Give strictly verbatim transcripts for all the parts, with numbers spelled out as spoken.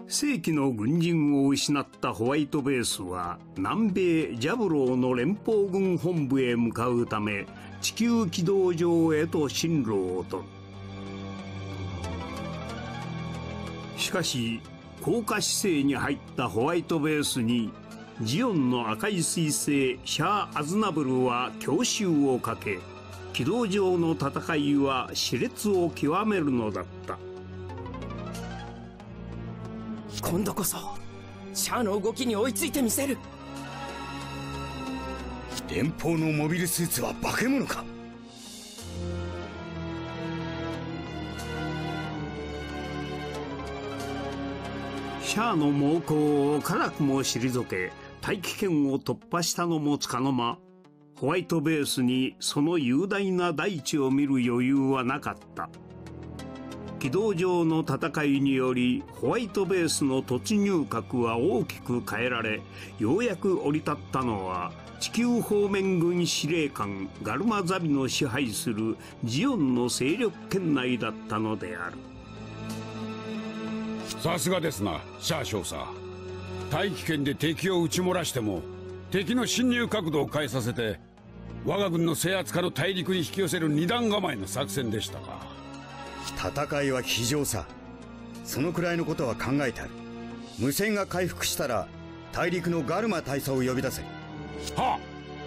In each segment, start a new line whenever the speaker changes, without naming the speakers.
正規の軍人を失ったホワイトベースは南米ジャブローの連邦軍本部へ向かうため地球軌道上へと進路を取る。しかし降下姿勢に入ったホワイトベースにジオンの赤い彗星シャア・アズナブルは強襲をかけ、軌道上の戦いは熾烈を極めるのだった。
今度こそシャアの動きに追いついてみせる。
連邦のモビルスーツは化け物か。
シャアの猛攻を辛くも退け、大気圏を突破したのもつかの間、ホワイトベースにその雄大な大地を見る余裕はなかった。軌道上の戦いによりホワイトベースの突入角は大きく変えられ、ようやく降り立ったのは地球方面軍司令官ガルマザビの支配するジオンの勢力圏内だったのである。
さすがですな、シャア少佐。大気圏で敵を撃ち漏らしても敵の侵入角度を変えさせて我が軍の制圧下の大陸に引き寄せる二段構えの作戦でしたか。
戦いは非常さ。そのくらいのことは考えてある。無線が回復したら大陸のガルマ大佐を呼び出せ。
はっ。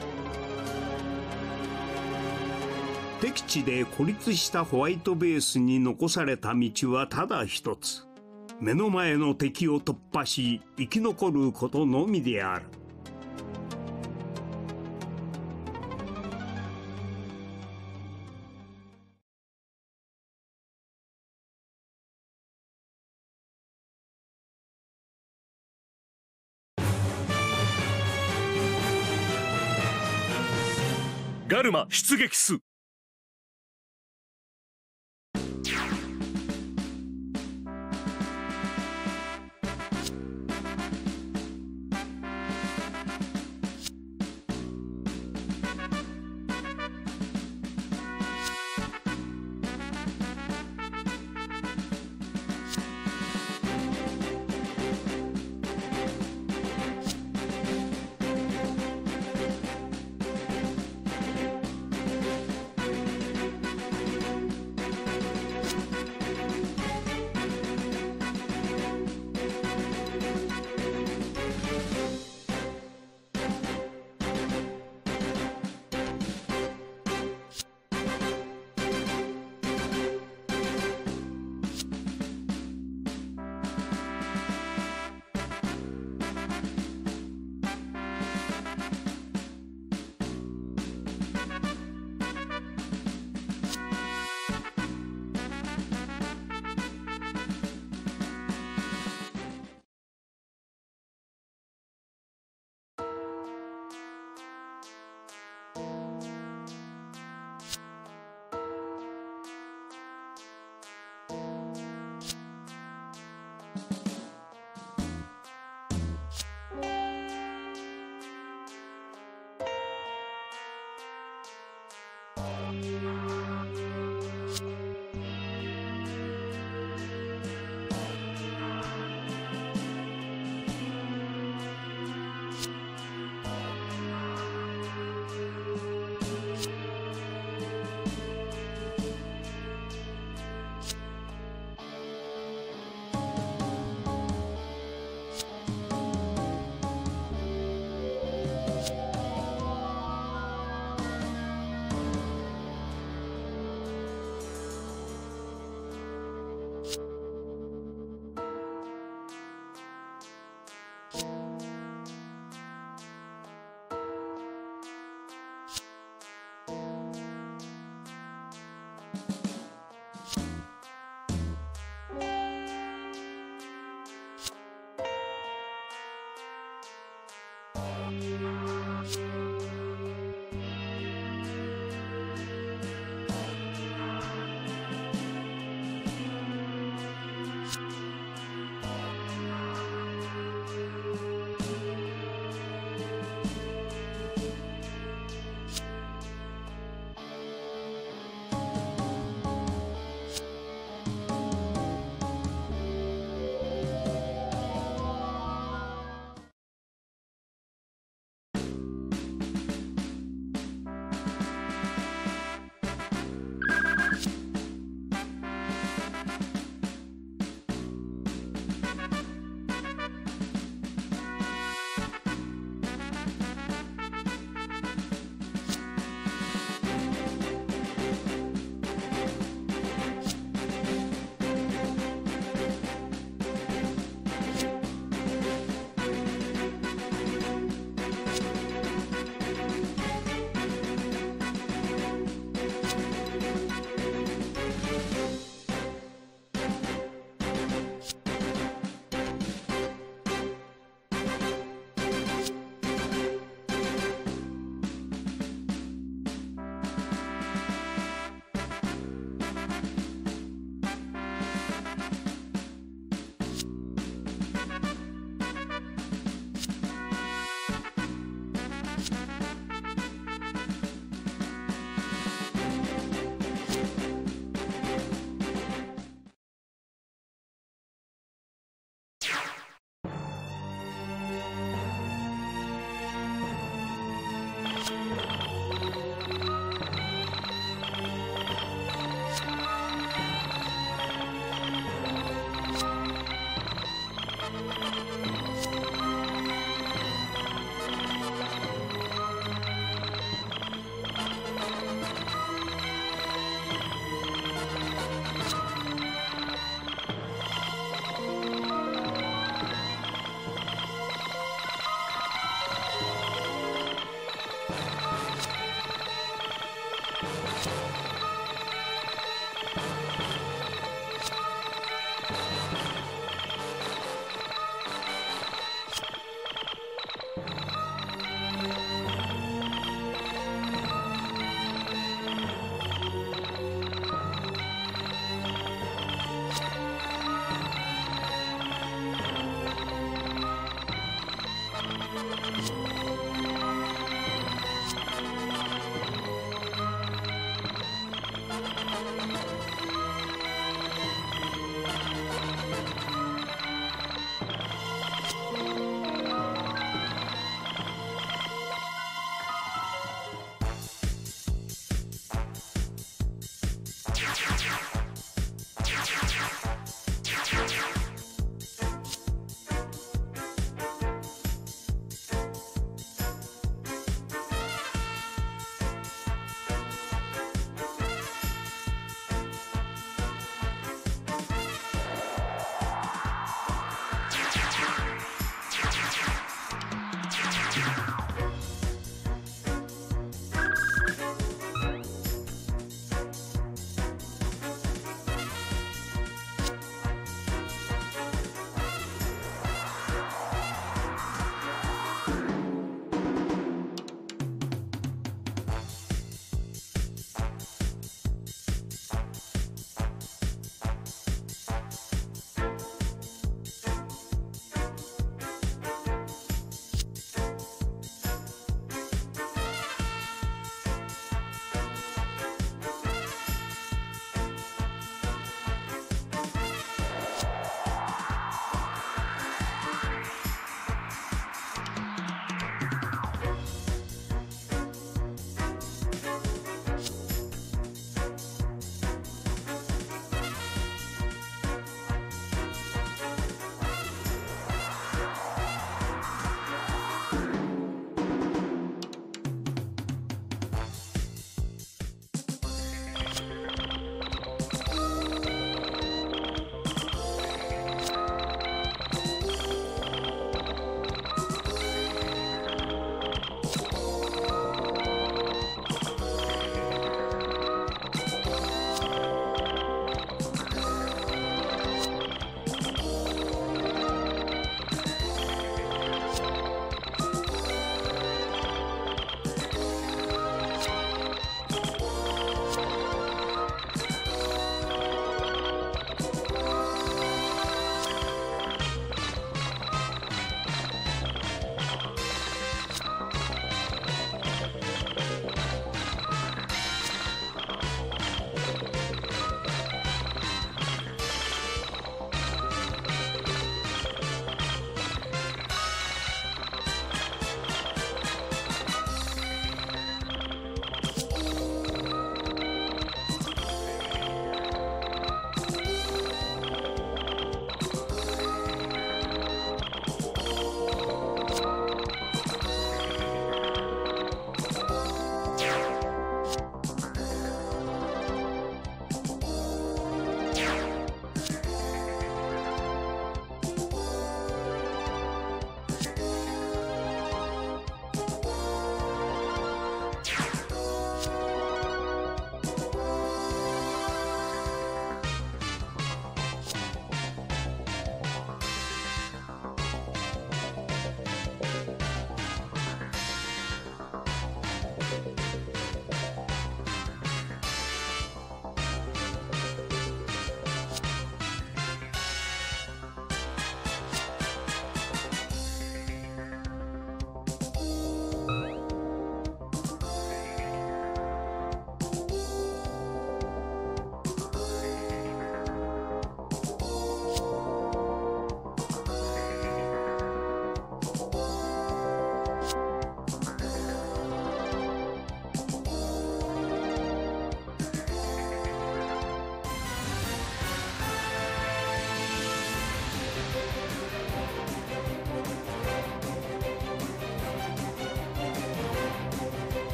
敵地で孤立したホワイトベースに残された道はただ一つ。目の前の敵を突破し生き残ることのみである。
ガルマ出撃す。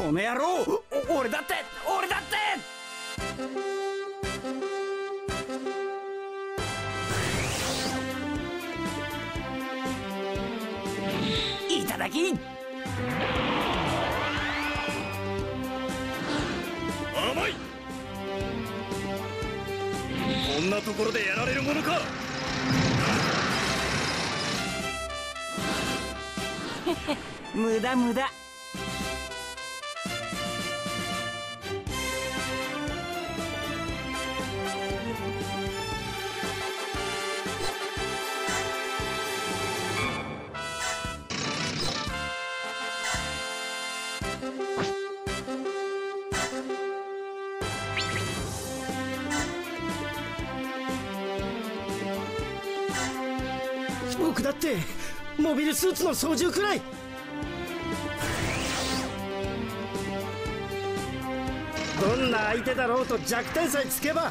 この野郎、お俺だって俺だっていただき。
甘い。こんなところでやられるものか。
無駄無駄。
僕だってモビルスーツの操縦くらい。どんな相手だろうと弱点さえつけば。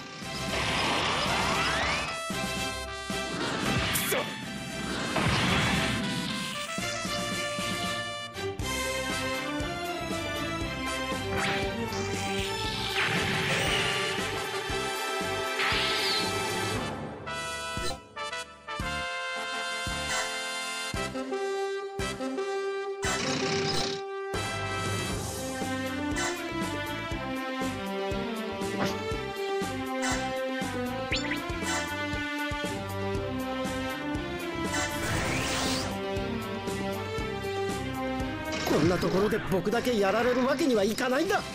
こんなところで僕だけやられるわけにはいかないんだ。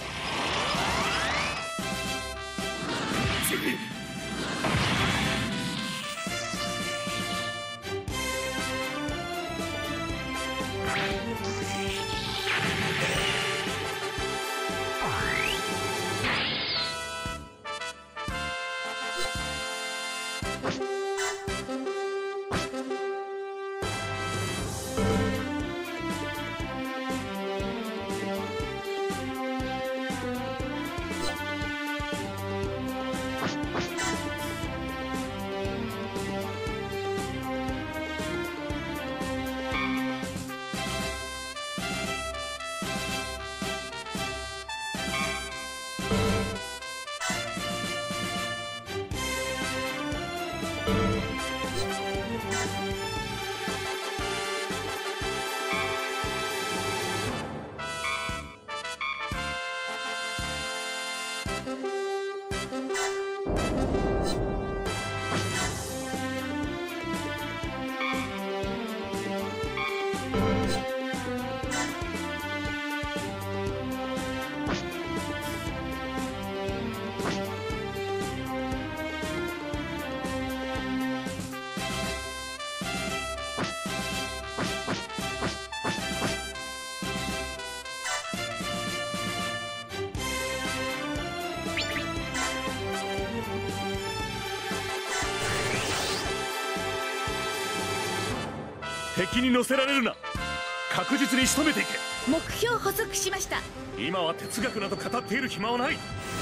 敵に乗せられるな。確実に仕留めていけ。
目標補足しました。
今は哲学など語っている暇はない。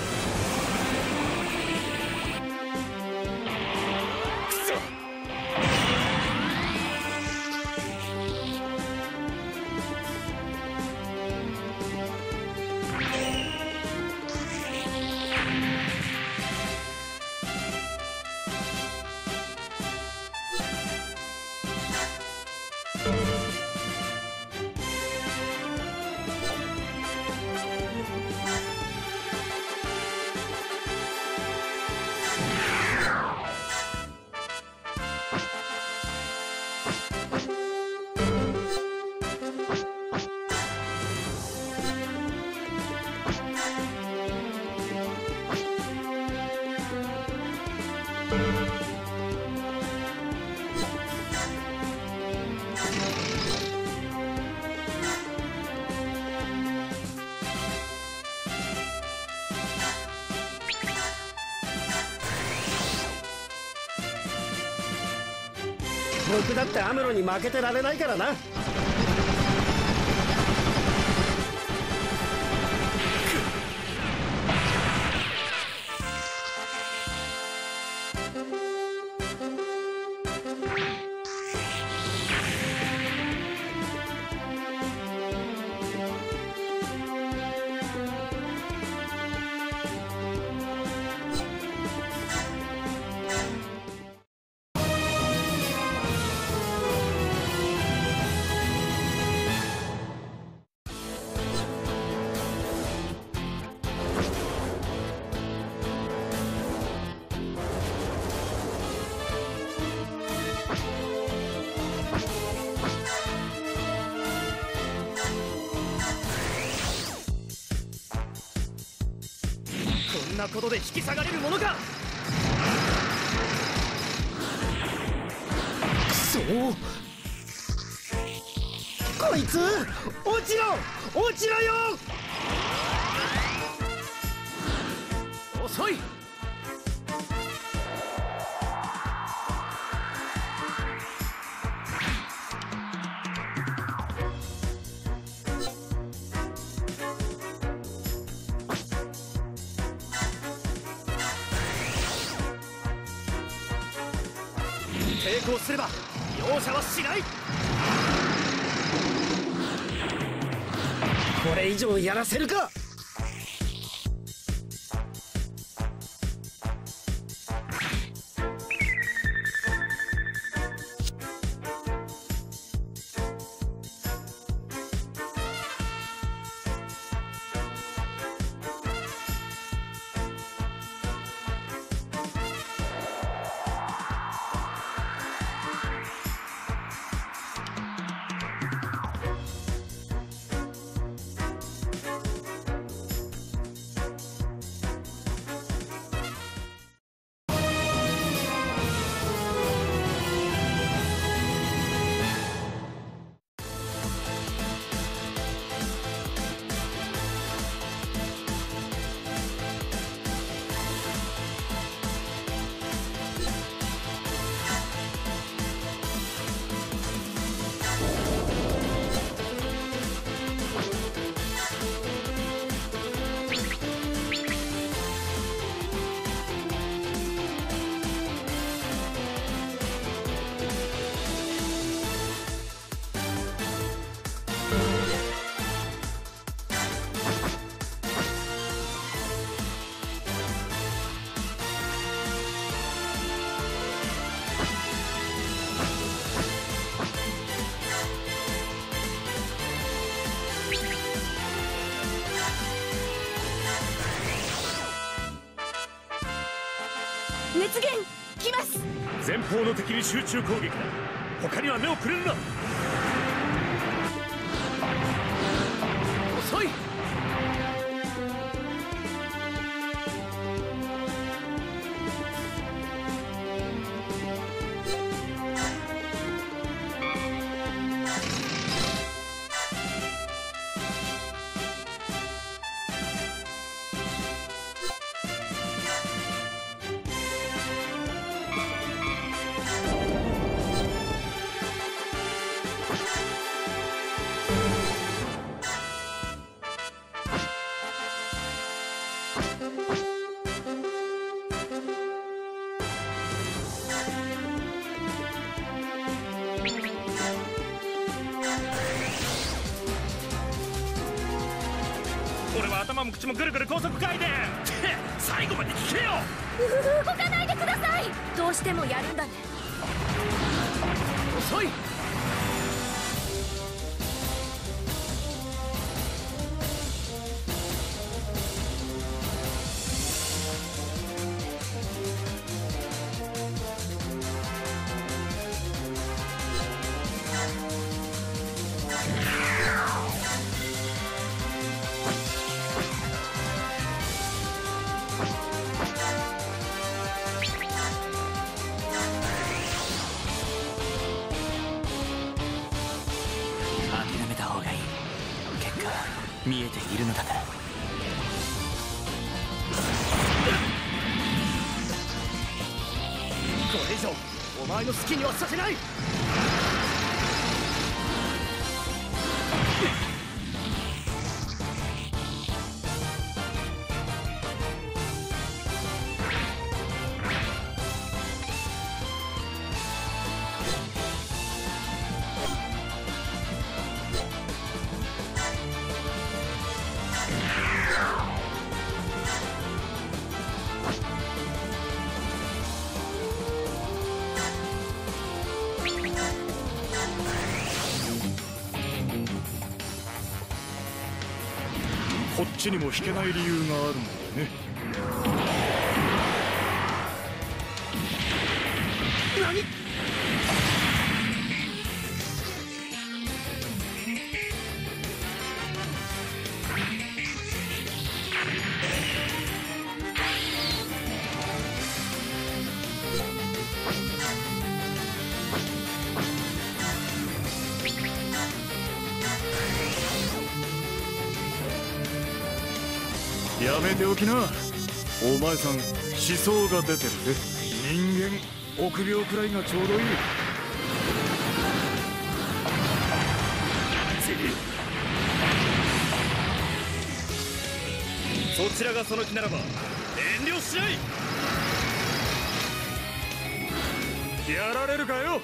僕だってアムロに負けてられないからな。 なことで引き下がれるものか。くそ、こいつ落ちろ落ちろよ。遅い。抵抗すれば容赦はしない。これ以上やらせるか。
熱源来ます。
前方の敵に集中攻撃だ。他には目をくれるな。
遅い。
俺は頭も口もぐるぐる高速回転って最後まで聞けよ。
動かないでください。どうしてもやるんだね。
遅い。
見えているのだから。
これ以上お前の好きにはさせない。
こっちにも引けない理由があるんだよね。
何？
やめておきな。お前さん思想が出てるぜ。人間臆病くらいがちょうどいい。
そちらがその気ならば遠慮しない。
やられるかよ。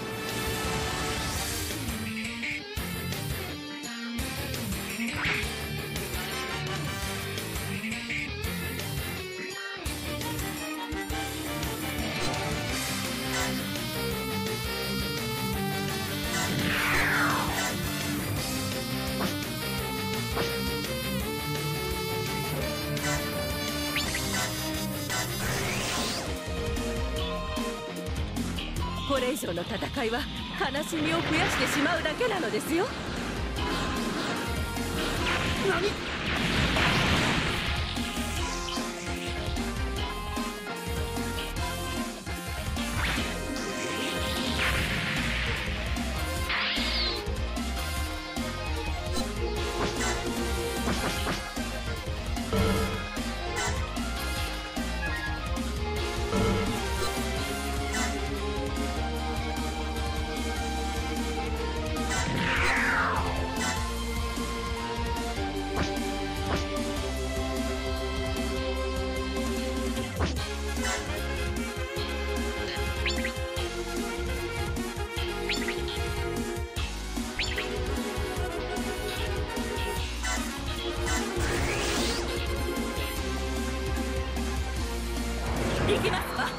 これ以上の戦いは悲しみを増やしてしまうだけなのですよ。何？行きますわ。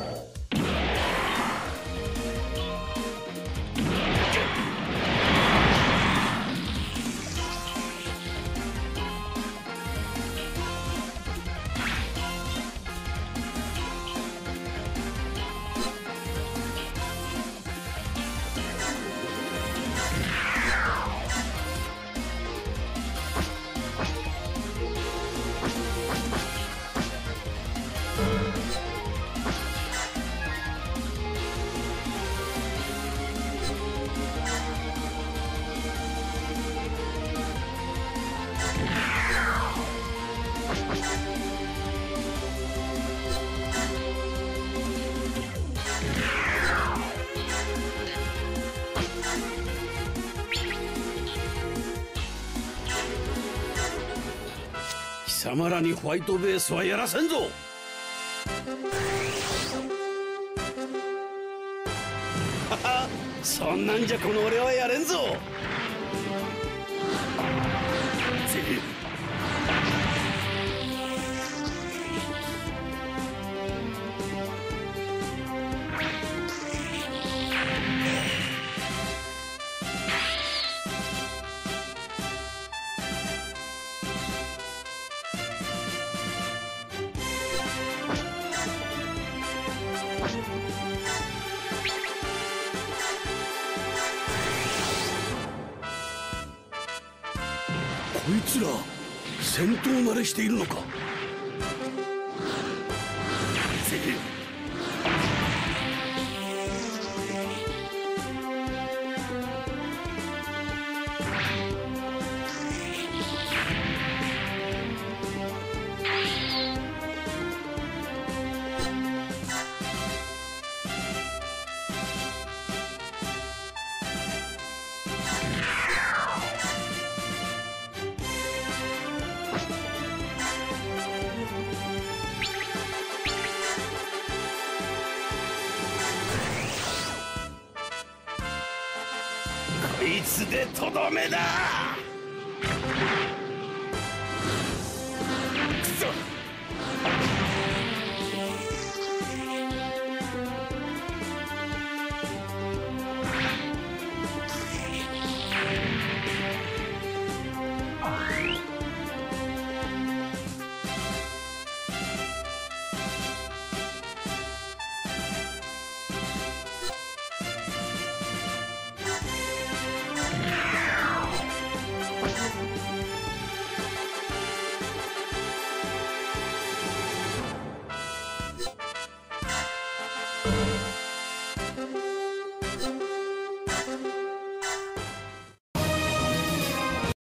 貴様らにホワイトベースはやらせんぞ。そんなんじゃこの俺はやれんぞ。こいつら戦闘慣れしているのか。こいつでとどめだ。